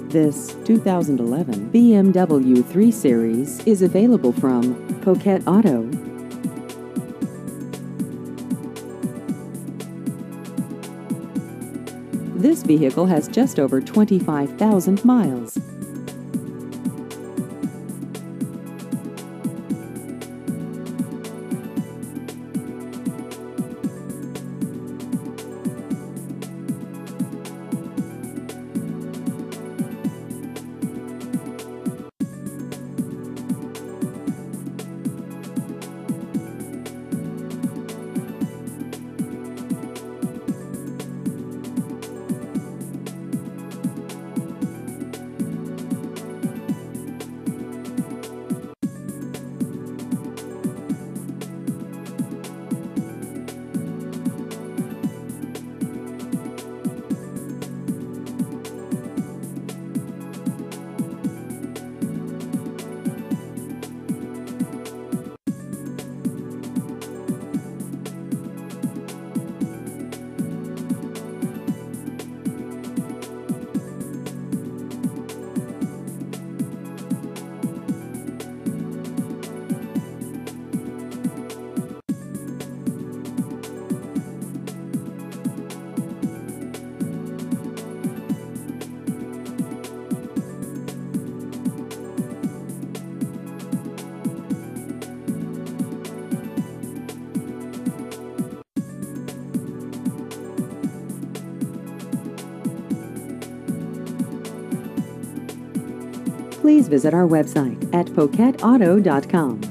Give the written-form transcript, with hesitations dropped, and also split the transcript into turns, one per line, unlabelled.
This 2011 BMW 3 Series is available from Poquet Auto. This vehicle has just over 25,000 miles. Please visit our website at poquetauto.com.